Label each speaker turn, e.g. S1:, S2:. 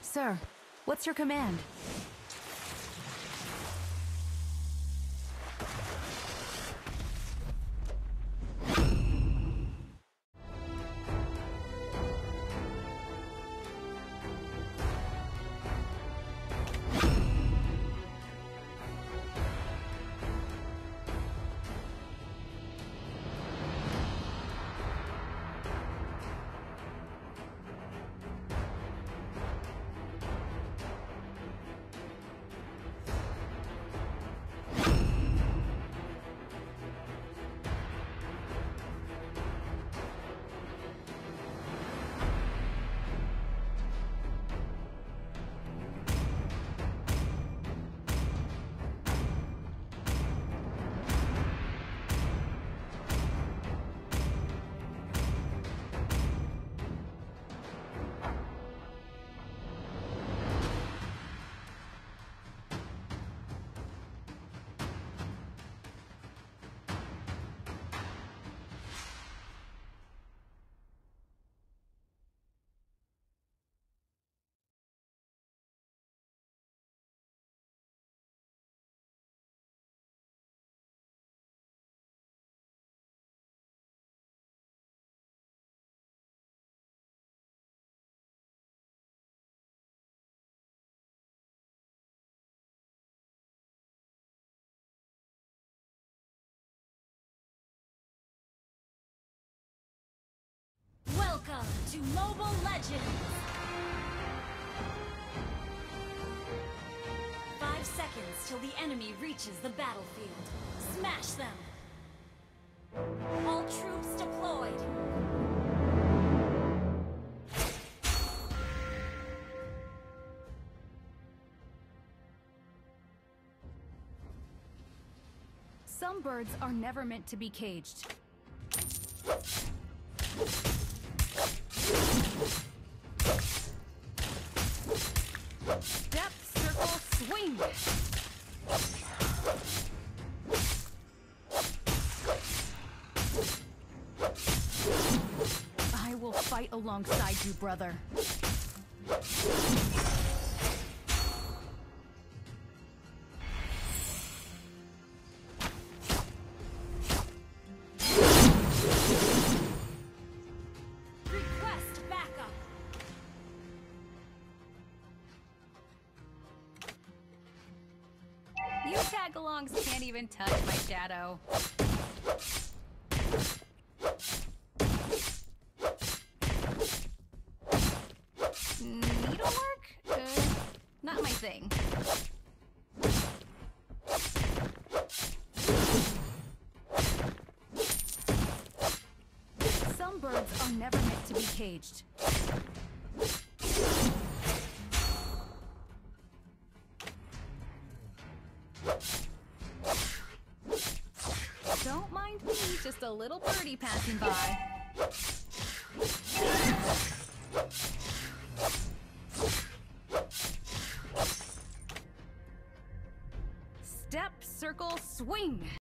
S1: Sir, what's your command?
S2: Welcome to Mobile Legends! 5 seconds till the enemy reaches the battlefield. Smash them! All troops deployed!
S1: Some birds are never meant to be caged. Step, circle, swing! I will fight alongside you, brother.
S2: Request backup!
S1: You tag-alongs can't even touch my shadow. Needlework? Not my thing. Some birds are never meant to be caged. Don't mind me, just a little birdie passing by. Step, circle, swing!